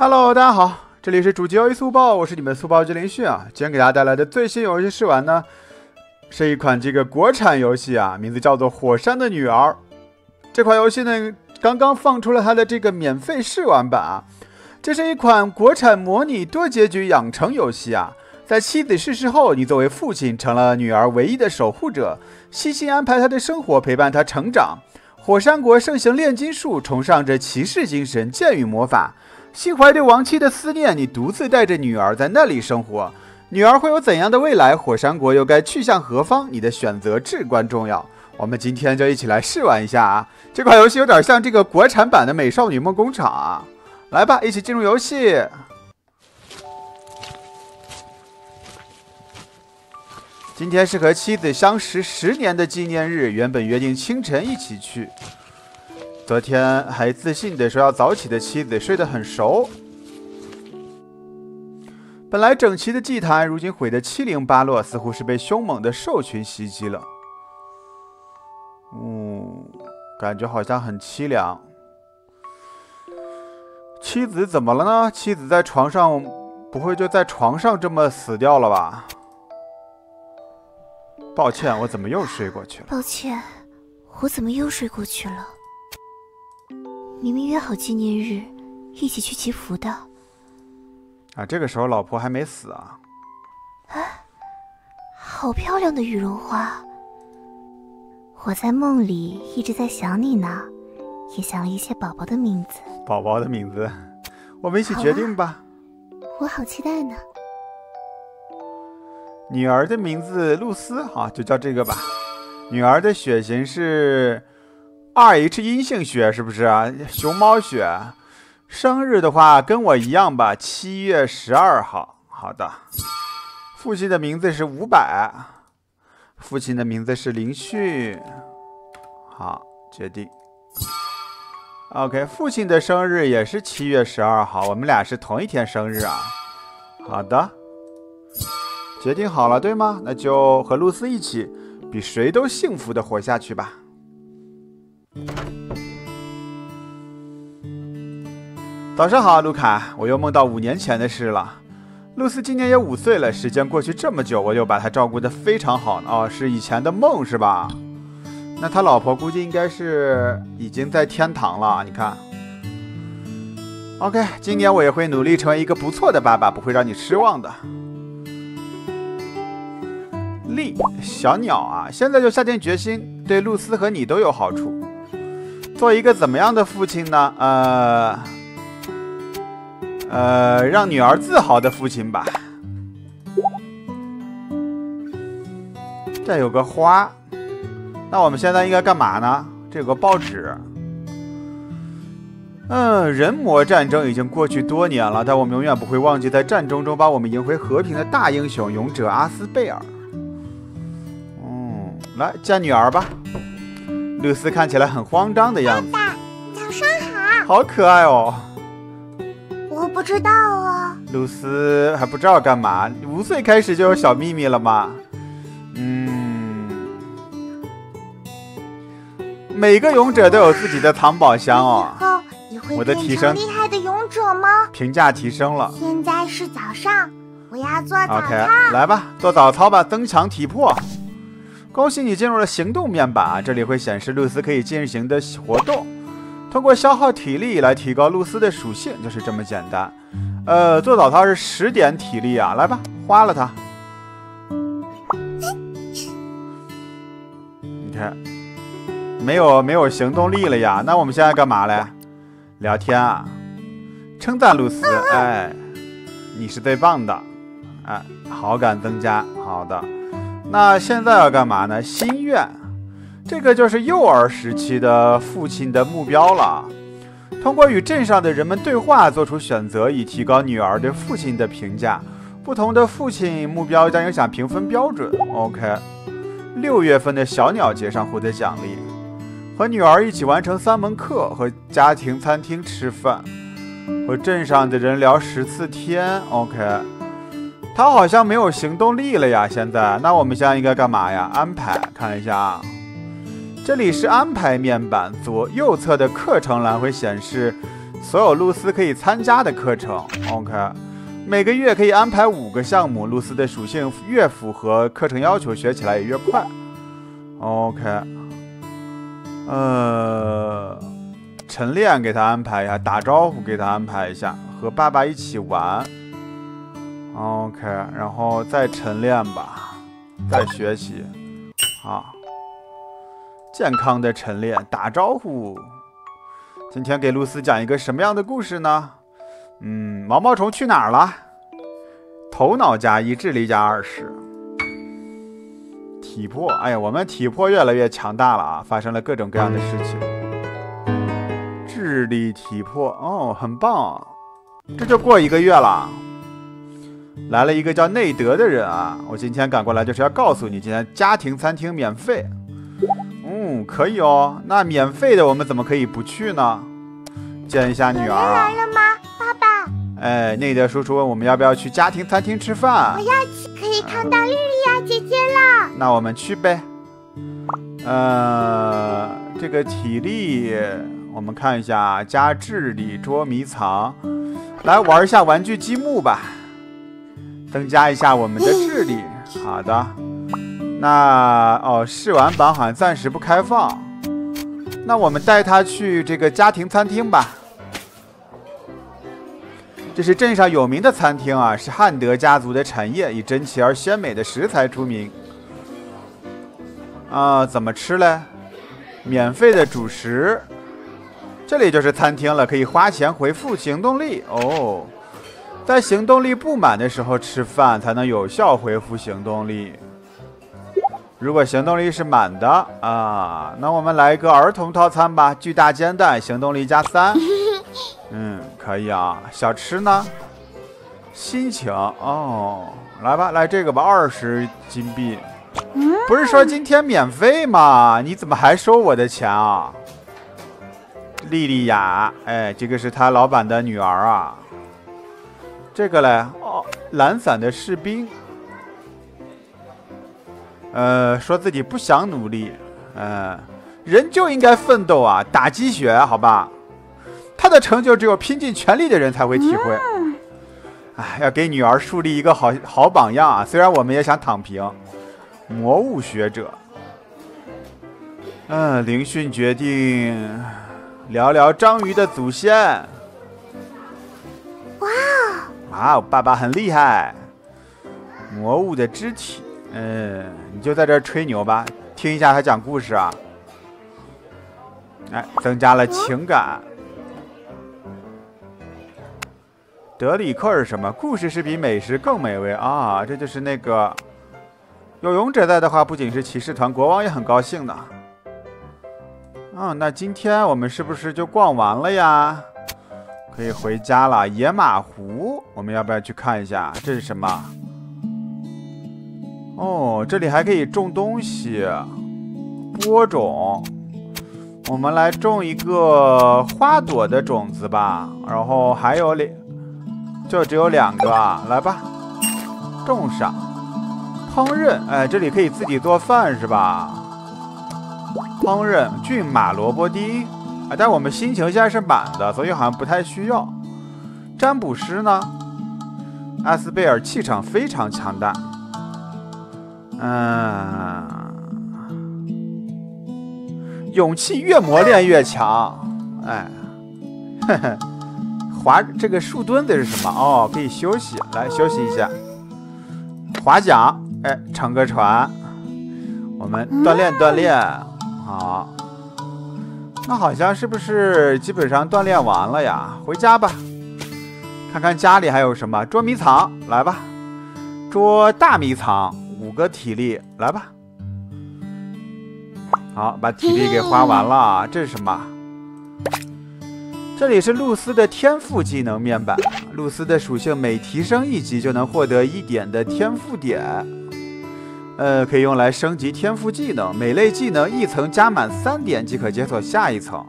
Hello， 大家好，这里是主机游戏速报，我是你们速报之林旭啊。今天给大家带来的最新游戏试玩呢，是一款这个国产游戏啊，名字叫做《火山的女儿》。这款游戏呢，刚刚放出了它的这个免费试玩版啊。这是一款国产模拟多结局养成游戏啊。在妻子逝世后，你作为父亲成了女儿唯一的守护者，悉心安排她的生活，陪伴她成长。火山国盛行炼金术，崇尚着骑士精神，剑与魔法。心怀对亡妻的思念，你独自带着女儿在那里生活。女儿会有怎样的未来？火山国又该去向何方？你的选择至关重要。我们今天就一起来试玩一下啊！这款游戏有点像这个国产版的《美少女梦工厂》啊。来吧，一起进入游戏。今天是和妻子相识10年的纪念日，原本约定清晨一起去。昨天还自信地说要早起的妻子睡得很熟。本来整齐的祭坛，如今毁得七零八落，似乎是被凶猛的兽群袭击了。感觉好像很凄凉。妻子怎么了呢？妻子在床上，不会就在床上这么死掉了吧？抱歉，我怎么又睡过去了？ 抱歉，我怎么又睡过去了？明明约好纪念日一起去祈福的。 啊，这个时候老婆还没死啊！ 好漂亮的羽绒花。我在梦里一直在想你呢，也想了一些宝宝的名字。 宝宝的名字，我们一起决定吧。 我好期待呢。 女儿的名字露丝啊，就叫这个吧。女儿的血型是2H 阴性血，是不是啊？熊猫血。生日的话跟我一样吧，7月12号。好的。父亲的名字是500，父亲的名字是林旭。好，决定。OK， 父亲的生日也是7月12号，我们俩是同一天生日啊。好的，决定好了，对吗？那就和露丝一起，比谁都幸福的活下去吧。早上好，卢卡，我又梦到5年前的事了。露丝今年也5岁了，时间过去这么久，我又把她照顾得非常好呢。哦，是以前的梦是吧？那他老婆估计应该是已经在天堂了，你看。OK， 今年我也会努力成为一个不错的爸爸，不会让你失望的。丽，小鸟啊，现在就下定决心，对露丝和你都有好处。做一个怎么样的父亲呢？让女儿自豪的父亲吧。这有个花，那我们现在应该干嘛呢？这有个报纸。人魔战争已经过去多年了，但我们永远不会忘记在战争中把我们赢回和平的大英雄勇者阿斯贝尔。来见女儿吧。露丝看起来很慌张的样子。 爸爸，早上好。 好可爱哦。 我不知道啊。 露丝还不知道干嘛？5岁开始就有小秘密了吗？每个勇者都有自己的藏宝箱哦。 以后你会变成厉害的勇者吗？ 评价提升了。 现在是早上，我要做早操。 OK， 来吧，做早操吧，增强体魄。恭喜你进入了行动面板啊！这里会显示露丝可以进行的活动，通过消耗体力来提高露丝的属性，就是这么简单。做早操是10点体力啊，来吧，花了它。你看，没有行动力了呀？那我们现在干嘛嘞？聊天啊，称赞露丝，哎，你是最棒的，哎，好感增加，好的。那现在要干嘛呢？心愿，这个就是幼儿时期的父亲的目标了。通过与镇上的人们对话，做出选择，以提高女儿对父亲的评价。不同的父亲目标将影响评分标准。OK， 6月份的小鸟节上获得奖励，和女儿一起完成3门课，和家庭餐厅吃饭，和镇上的人聊10次天。OK。他好像没有行动力了呀，现在。那我们现在应该干嘛呀？安排，看一下啊。这里是安排面板，右侧的课程栏会显示所有露丝可以参加的课程。OK， 每个月可以安排5个项目，露丝的属性越符合课程要求，学起来也越快。OK， 晨练给他安排一下，打招呼给他安排一下，和爸爸一起玩。OK， 然后再晨练吧，再学习。啊，健康的晨练，打招呼。今天给露丝讲一个什么样的故事呢？毛毛虫去哪儿了？头脑加1，智力加20。体魄，哎呀，我们体魄越来越强大了啊！发生了各种各样的事情。智力、体魄，哦，很棒啊！这就过1个月了。来了一个叫内德的人啊！我今天赶过来就是要告诉你，今天家庭餐厅免费。可以哦。那免费的我们怎么可以不去呢？见一下女儿啊。 来了吗，爸爸？ 哎，内德叔叔问我们要不要去家庭餐厅吃饭。 我要去，可以看到莉莉娅姐姐了。 那我们去呗。这个体力我们看一下，加智力捉迷藏，来玩一下玩具积木吧，增加一下我们的智力。好的。那试玩版好像暂时不开放，那我们带他去这个家庭餐厅吧。这是镇上有名的餐厅啊，是汉德家族的产业，以珍奇而鲜美的食材出名。怎么吃嘞？免费的主食，这里就是餐厅了，可以花钱回复行动力哦。在行动力不满的时候吃饭，才能有效回复行动力。如果行动力是满的啊，那我们来一个儿童套餐吧，巨大煎蛋，行动力加3。可以啊。小吃呢？心情哦，来吧，来这个吧，20金币。不是说今天免费吗？你怎么还收我的钱啊？莉莉娅，哎，这个是他老板的女儿啊。这个嘞，懒散的士兵。说自己不想努力，人就应该奋斗啊，打鸡血，好吧？他的成就只有拼尽全力的人才会体会。要给女儿树立一个好榜样啊！虽然我们也想躺平。魔物学者，灵训决定聊聊章鱼的祖先。哇，爸爸很厉害。魔物的肢体。你就在这儿吹牛吧，听一下他讲故事啊。增加了情感。德里克是什么？故事是比美食更美味啊！这就是那个有勇者在的话，不仅是骑士团，国王也很高兴的。那今天我们是不是就逛完了呀？可以回家了。野马湖，我们要不要去看一下？这是什么？这里还可以种东西，播种。我们来种一个花朵的种子吧，然后还有就只有2个啊，来吧，种上。烹饪，这里可以自己做饭是吧？烹饪骏马萝卜丁，但我们心情现在是满的，所以好像不太需要。占卜师呢？阿斯贝尔气场非常强大。勇气越磨练越强。划这个树墩子是什么？可以休息，来休息一下。划桨，乘个船，我们锻炼锻炼。好，那好像是不是基本上锻炼完了呀？回家吧，看看家里还有什么。捉迷藏，来吧，捉大迷藏，5个体力，来吧。好，把体力给花完了。这是什么？这里是露丝的天赋技能面板。露丝的属性每提升1级就能获得1点的天赋点，可以用来升级天赋技能。每类技能1层加满3点即可解锁下一层。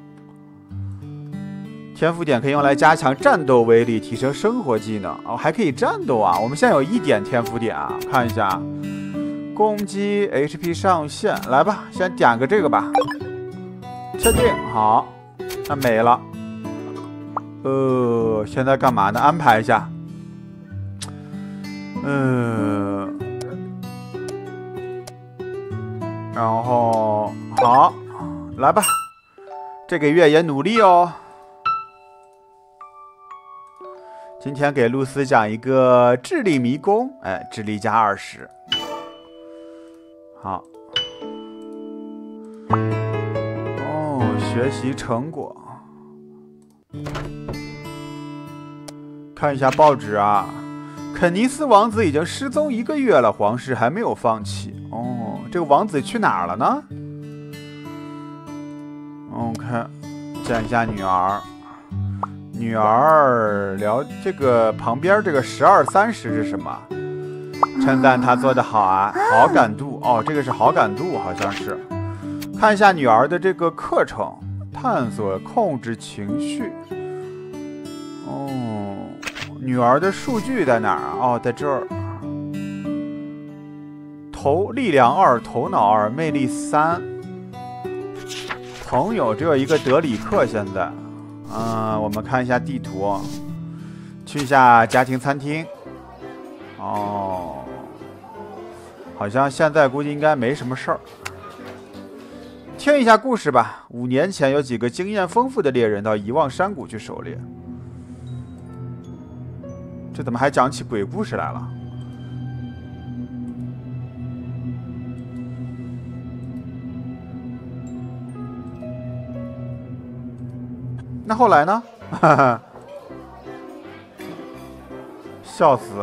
天赋点可以用来加强战斗威力，提升生活技能。还可以战斗啊！我们现在有1点天赋点啊，看一下。攻击 HP 上限，来吧，先点个这个吧。确定，好，那没了。 现在干嘛呢？安排一下。然后好，来吧，这个月也努力哦。今天给露丝讲一个智力迷宫，智力加20。好。学习成果。看一下报纸啊，肯尼斯王子已经失踪1个月了，皇室还没有放弃。这个王子去哪儿了呢？看，见一下女儿。女儿聊这个旁边这个1230是什么？称赞他做得好啊，好感度这个是好感度，好像是。看一下女儿的这个课程，探索控制情绪。女儿的数据在哪儿啊？在这儿。力量2，头脑2，魅力3。朋友只有一个德里克现在。我们看一下地图，去一下家庭餐厅。好像现在估计应该没什么事儿。听一下故事吧。5年前，有几个经验丰富的猎人到遗忘山谷去狩猎。这怎么还讲起鬼故事来了？那后来呢？笑死！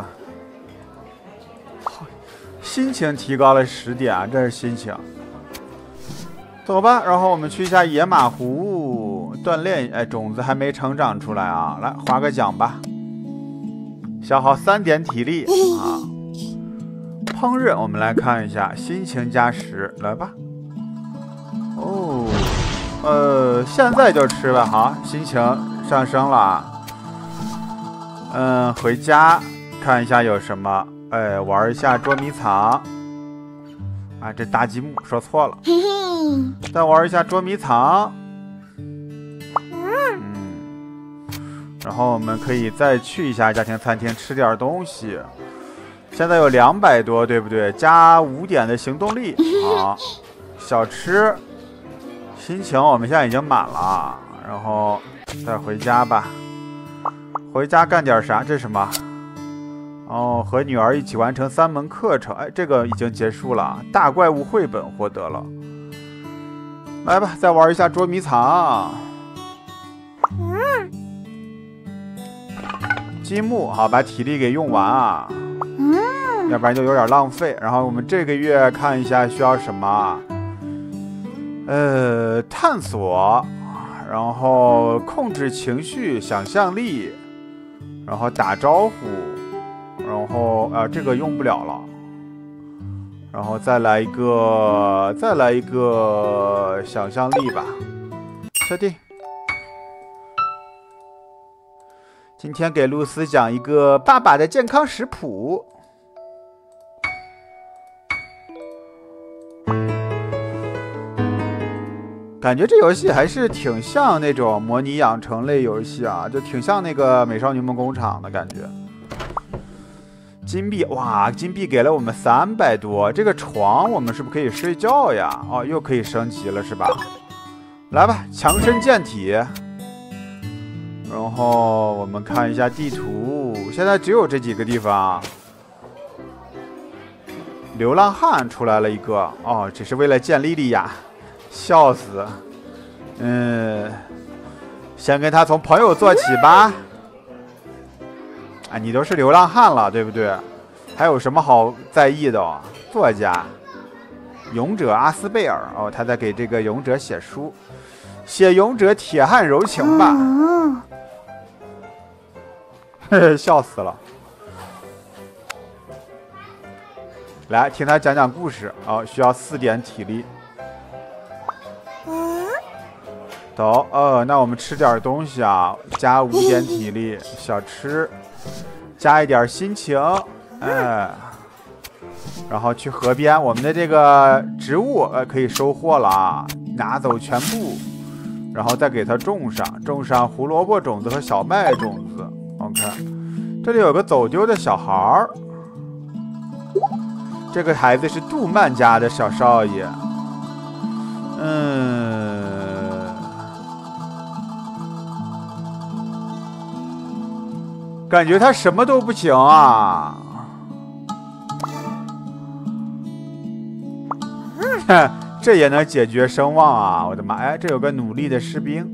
心情提高了10点啊，这是心情。走吧，然后我们去一下野马湖锻炼。种子还没成长出来啊，来划个奖吧。消耗3点体力啊。烹饪，我们来看一下，心情加10，来吧。现在就吃吧，好，心情上升了。回家看一下有什么，玩一下捉迷藏。这大积木说错了。再玩一下捉迷藏。然后我们可以再去一下家庭餐厅吃点东西。现在有200多，对不对？加5点的行动力。好，小吃。心情我们现在已经满了，然后再回家吧。回家干点啥？这是什么？和女儿一起完成3门课程。这个已经结束了。大怪物绘本获得了。来吧，再玩一下捉迷藏。积木，好，把体力给用完啊。要不然就有点浪费。然后我们这个月看一下需要什么。探索，然后控制情绪，想象力，然后打招呼，然后这个用不了了，然后再来一个想象力吧，确定。今天给露丝讲一个爸爸的健康食谱。感觉这游戏还是挺像那种模拟养成类游戏啊，就挺像那个美少女梦工厂的感觉。金币，哇，金币给了我们300多，这个床我们是不是可以睡觉呀？又可以升级了是吧？来吧，强身健体。然后我们看一下地图，现在只有这几个地方。流浪汉出来了一个，只是为了见莉莉娅。笑死，先跟他从朋友做起吧。你都是流浪汉了，对不对？还有什么好在意的作家，勇者阿斯贝尔，他在给这个勇者写书，写勇者铁汉柔情吧。笑死了。来听他讲讲故事，需要4点体力。走，那我们吃点东西啊，加5点体力，小吃，加一点心情，然后去河边，我们的这个植物可以收获了啊，拿走全部， 然后再给它种上胡萝卜种子和小麦种子。OK， 这里有个走丢的小孩儿，这个孩子是杜曼家的小少爷。感觉他什么都不行啊。这也能解决声望啊！我的妈！哎，这有个努力的士兵，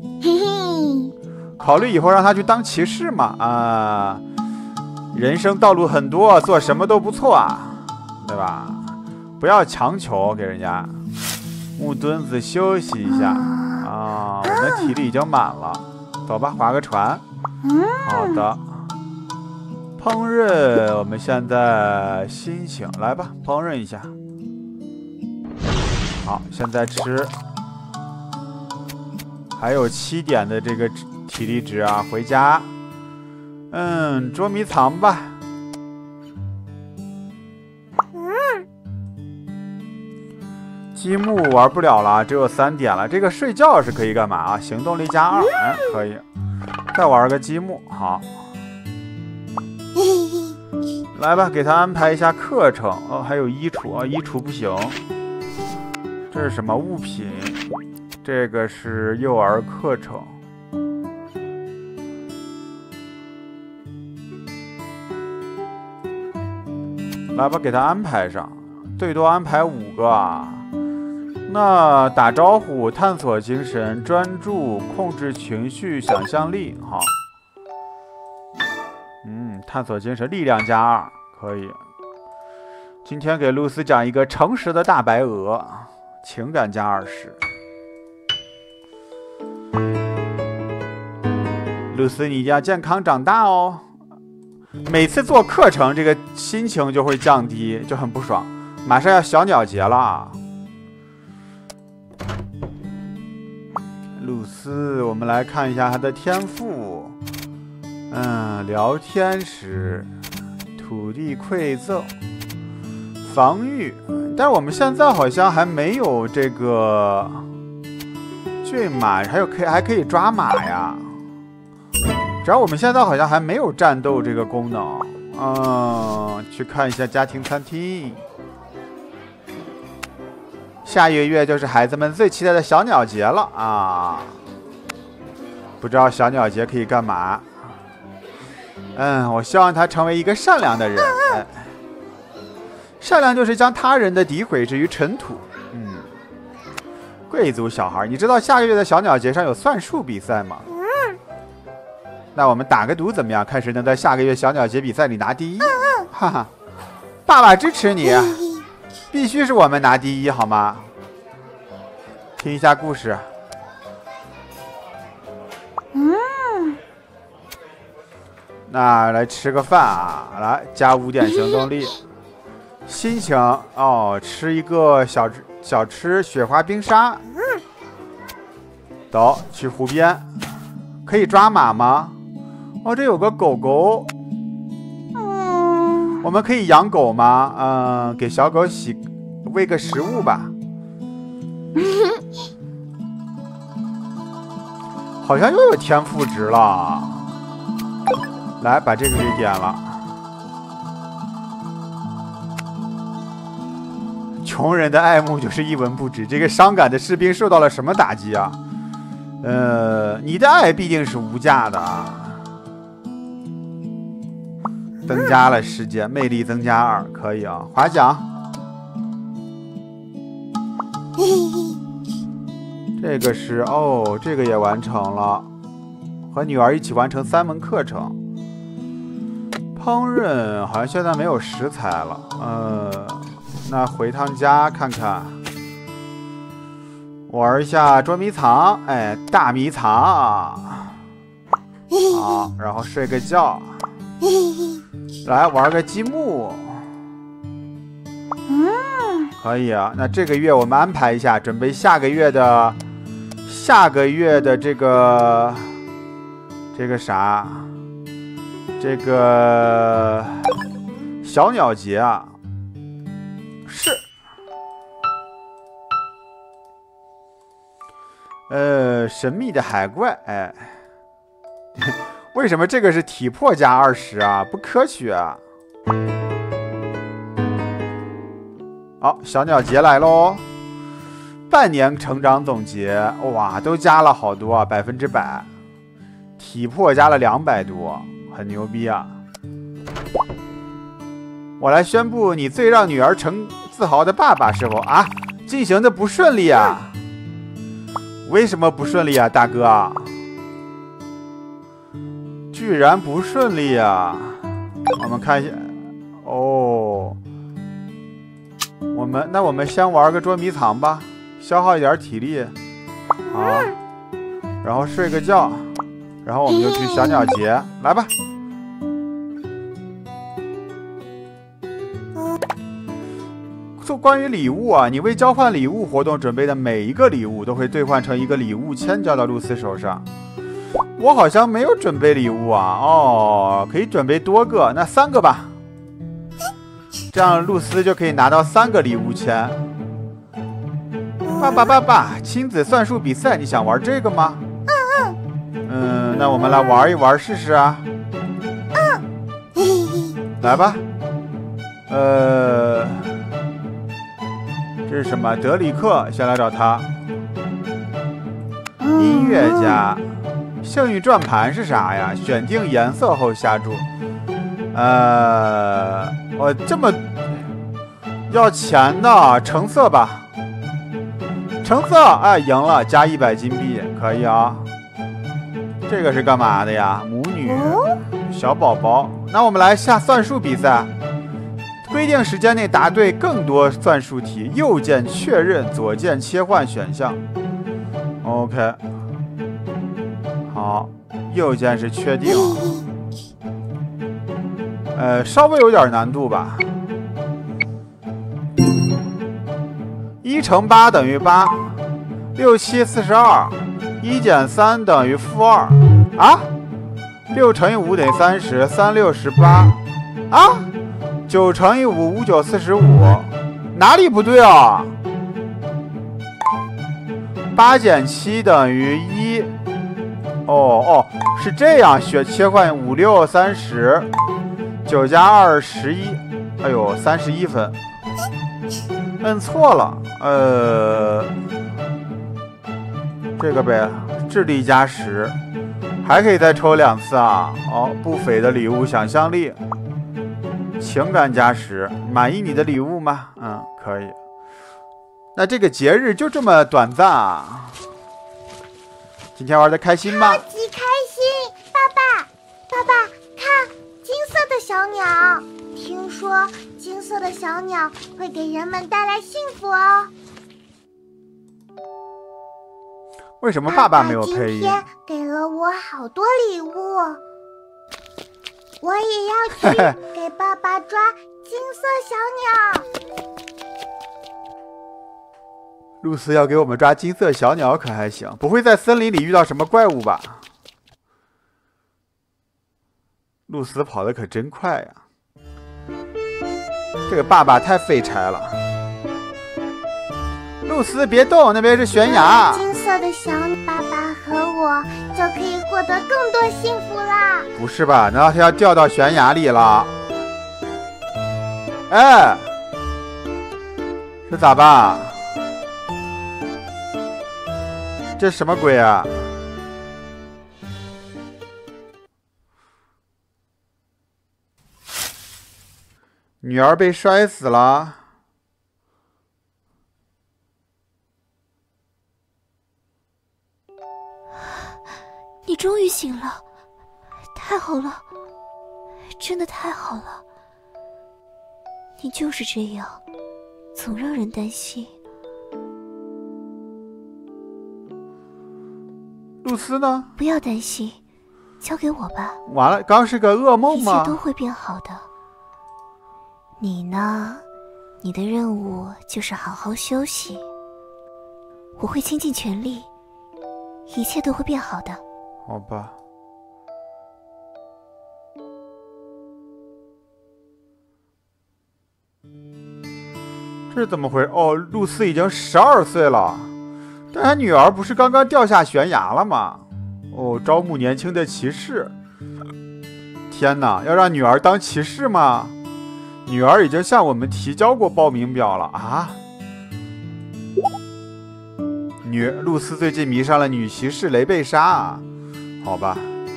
考虑以后让他去当骑士嘛？啊，人生道路很多，做什么都不错啊，对吧？不要强求给人家。木墩子休息一下啊，我们体力已经满了，走吧，划个船。好的。烹饪，我们现在心情来吧，烹饪一下。好，现在吃，还有7点的这个体力值啊，回家。捉迷藏吧。积木玩不了了，只有3点了。这个睡觉是可以干嘛啊？行动力加2，可以。再玩个积木，好。来吧，给他安排一下课程。哦，还有衣橱啊，衣橱不行。这是什么物品？这个是幼儿课程。来吧，给他安排上，最多安排5个啊。那打招呼、探索精神、专注、控制情绪、想象力，好。探索精神，力量加2，可以。今天给露丝讲一个诚实的大白鹅，情感加20。露丝，你一定要健康长大哦。每次做课程，这个心情就会降低，就很不爽。马上要小鸟节了，露丝，我们来看一下她的天赋。聊天时，土地馈赠，防御，但是我们现在好像还没有这个骏马，还可以抓马呀。只要我们现在好像还没有战斗这个功能。去看一下家庭餐厅。下一个月就是孩子们最期待的小鸟节了啊！不知道小鸟节可以干嘛？我希望他成为一个善良的人。善良就是将他人的诋毁置于尘土。贵族小孩，你知道下个月的小鸟节上有算术比赛吗？那我们打个赌怎么样？看谁能在下个月小鸟节比赛里拿第1。哈哈，爸爸支持你，必须是我们拿第1，好吗？听一下故事。那来吃个饭啊！来加5点行动力。心情吃一个小吃雪花冰沙。走，去湖边。可以抓马吗？这有个狗狗。我们可以养狗吗？给小狗喂个食物吧。好像又有天赋值了。来，把这个给点了。穷人的爱慕就是一文不值。这个伤感的士兵受到了什么打击啊？你的爱必定是无价的啊。增加了时间，魅力增加2，可以啊。划桨。这个是这个也完成了，和女儿一起完成3门课程。烹饪好像现在没有食材了，那回趟家看看，玩一下捉迷藏，大迷藏，好，然后睡个觉，来玩个积木，可以啊。那这个月我们安排一下，准备下个月的这个啥。这个小鸟节啊，是神秘的海怪，哎，为什么这个是体魄加20啊？不科学啊！好，小鸟节来喽！半年成长总结，哇，都加了好多啊，100%，体魄加了200多，很牛逼啊！我来宣布，你最让女儿自豪的爸爸是否啊？进行的不顺利啊？为什么不顺利啊，大哥？居然不顺利啊！我们看一下，哦，我们先玩个捉迷藏吧，消耗一点体力，好，然后睡个觉，然后我们就去小鸟节，来吧。关于礼物啊，你为交换礼物活动准备的每一个礼物都会兑换成一个礼物签交到露丝手上。我好像没有准备礼物啊，哦，可以准备多个，那3个吧，这样露丝就可以拿到3个礼物签。爸，亲子算术比赛，你想玩这个吗？那我们来玩一玩试试啊。来吧。这是什么？德里克，先来找他。音乐家，幸运转盘是啥呀？选定颜色后下注。这么要钱的，橙色吧。橙色，哎，赢了，加100金币，可以啊。这个是干嘛的呀？母女，小宝宝。那我们来下算术比赛。规定时间内答对更多算术题，右键确认，左键切换选项。OK， 好，右键是确定。稍微有点难度吧。1乘8等于8，6、7、42，1减3等于-2啊，6乘以5等于30，3、6、18啊。9乘以5，5、9、45，哪里不对啊？8减7等于1。哦，是这样，切换5、6、30，9加2 11，哎呦，31分，摁错了，这个呗，智力加10，还可以再抽2次啊！哦，不菲的礼物，想象力。情感加10，满意你的礼物吗？可以。那这个节日就这么短暂啊？今天玩的开心吗？ 超级开心！爸爸，看金色的小鸟，听说金色的小鸟会给人们带来幸福哦。 为什么爸爸没有配音？ 今天给了我好多礼物。我也要去给爸爸抓金色小鸟。 露丝要给我们抓金色小鸟可还行，不会在森林里遇到什么怪物吧？露丝跑得可真快呀！这个爸爸太废柴了。露丝别动，那边是悬崖。 金色的小爸爸和我就可以获得更多幸福啦！ 不是吧？难道他要掉到悬崖里了？哎，这咋办？这什么鬼啊？女儿被摔死了。 你终于醒了，太好了，真的太好了。你就是这样，总让人担心。 露丝呢？ 不要担心，交给我吧。 完了，刚是个噩梦吗？ 一切都会变好的。你呢？你的任务就是好好休息。我会倾尽全力，一切都会变好的。 好吧。这是怎么回事？哦，露丝已经12岁了， 但他女儿不是刚刚掉下悬崖了吗？哦，招募年轻的骑士。天哪，要让女儿当骑士吗？女儿已经向我们提交过报名表了啊。露丝最近迷上了女骑士雷贝莎啊，好吧。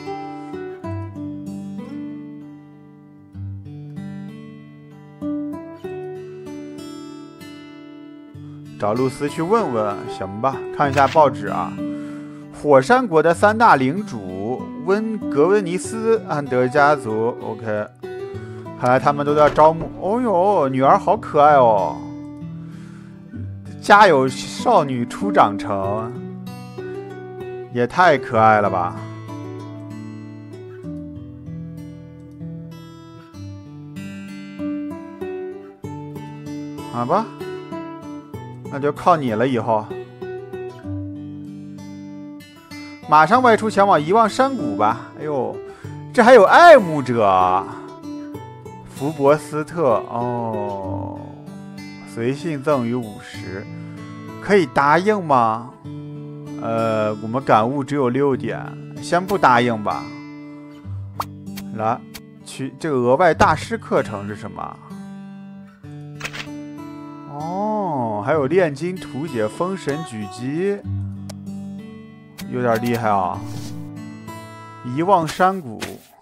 找露丝去问问，行吧？看一下报纸啊。火山国的3大领主格温尼斯安德家族 ，OK， 看来他们都在招募。哦呦，女儿好可爱哦！家有少女初长成，也太可爱了吧！好吧，那就靠你了，以后。马上外出前往遗忘山谷吧！哎呦，这还有爱慕者，福伯斯特哦，随信赠予50，可以答应吗？我们感悟只有6点，先不答应吧。来，去这个额外大师课程是什么？哦，还有炼金图解封神狙击。有点厉害啊！遗忘山谷，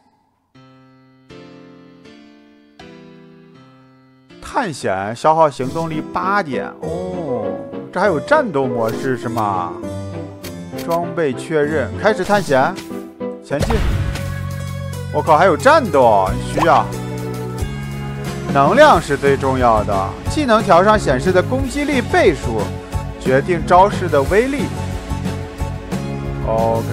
探险消耗行动力8点哦。这还有战斗模式是吗？装备确认，开始探险，前进。我靠，还有战斗，需要能量是最重要的。技能条上显示的攻击力倍数决定招式的威力。OK，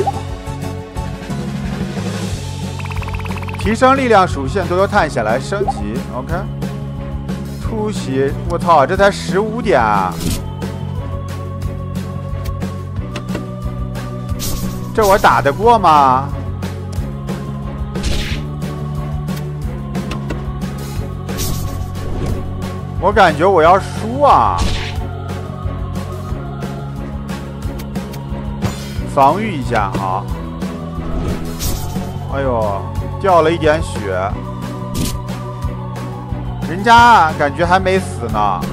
提升力量属性都由探险来升级。OK， 突袭，我操，这才15点啊！这我打得过吗？我感觉我要输啊！防御一下，好。哎呦，掉了一点血，人家感觉还没死呢。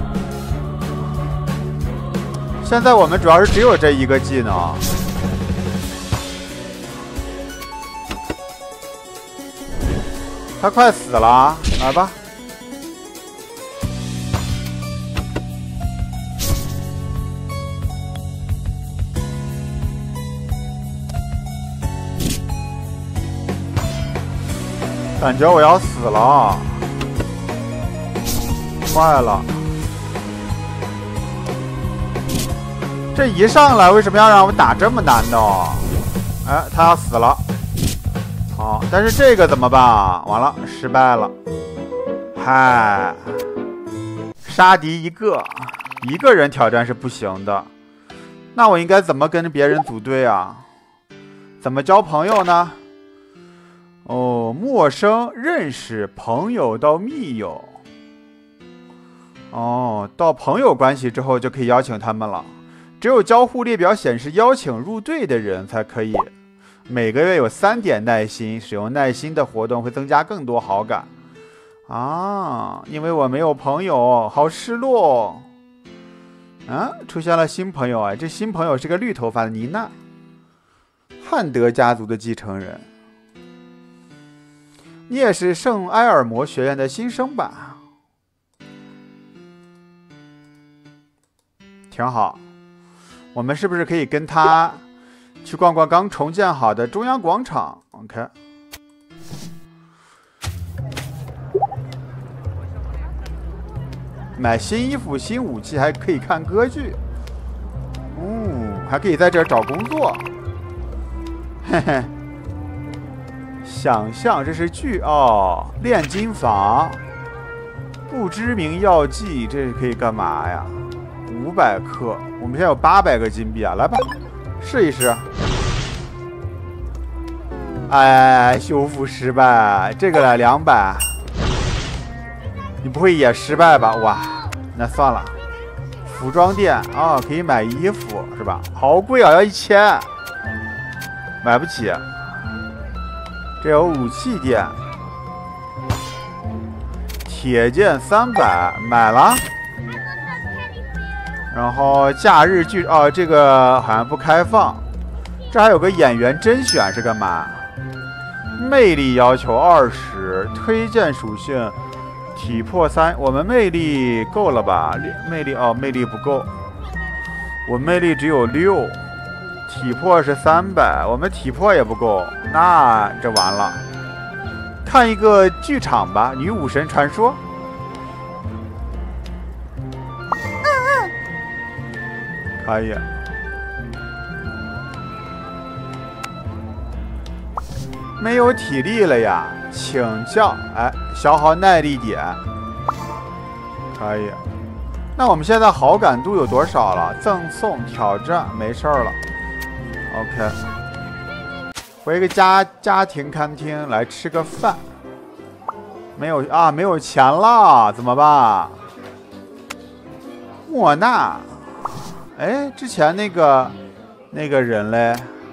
现在我们主要是只有这一个技能。他快死了，来吧。感觉我要死了，坏了！这一上来为什么要让我打这么难的？哎，他要死了。好，但是这个怎么办啊？完了，失败了。嗨，杀敌一个人挑战是不行的。那我应该怎么跟别人组队啊？怎么交朋友呢？哦，陌生认识朋友到密友。哦，到朋友关系之后就可以邀请他们了。只有交互列表显示邀请入队的人才可以。每个月有3点耐心，使用耐心的活动会增加更多好感。啊，因为我没有朋友，好失落。啊，出现了新朋友啊！这新朋友是个绿头发的妮娜，汉德家族的继承人。你也是圣埃尔摩学院的新生吧？挺好。我们是不是可以跟他去逛逛刚重建好的中央广场 ？OK。买新衣服、新武器，还可以看歌剧。还可以在这儿找工作。嘿嘿。想象这是炼金坊，不知名药剂，这是可以干嘛呀？500克，我们现在有800个金币啊，来吧，试一试。哎，修复失败，这个来200，你不会也失败吧？哇，那算了， 服装店啊，可以买衣服是吧？好贵啊，要1000，买不起。这有武器店，铁剑300，买了。然后假日剧哦，这个好像不开放。这还有个演员甄选是干嘛？魅力要求20，推荐属性体魄3，我们魅力够了吧？魅力不够，我魅力只有6，体魄是300，我们体魄也不够，那这完了。看一个剧场吧，《女武神传说》。可以。没有体力了呀，请教，哎，消耗耐力点，可以。那我们现在好感度有多少了？赠送挑战没事儿了。OK， 回个家庭餐厅来吃个饭。没有钱了，怎么办？莫娜，哎，之前那个人嘞？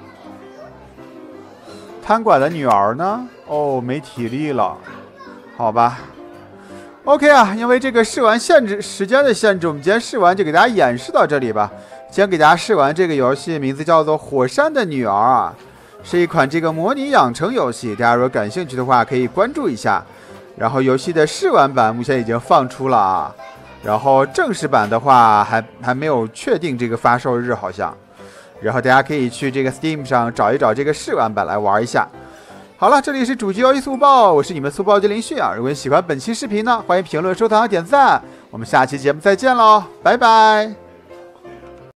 摊管的女儿呢？哦，没体力了，好吧。OK 啊，因为这个试玩时间的限制，我们今天试玩就给大家演示到这里吧。今天给大家试玩这个游戏，名字叫做《火山的女儿》啊，是一款这个模拟养成游戏。大家如果感兴趣的话，可以关注一下。然后游戏的试玩版目前已经放出了啊，然后正式版的话还没有确定这个发售日，好像。然后大家可以去这个 Steam 上找一找这个试玩版来玩一下。好了，这里是主机游戏速报，我是你们速报机林迅啊。如果你喜欢本期视频呢，欢迎评论、收藏、点赞。我们下期节目再见喽，拜拜。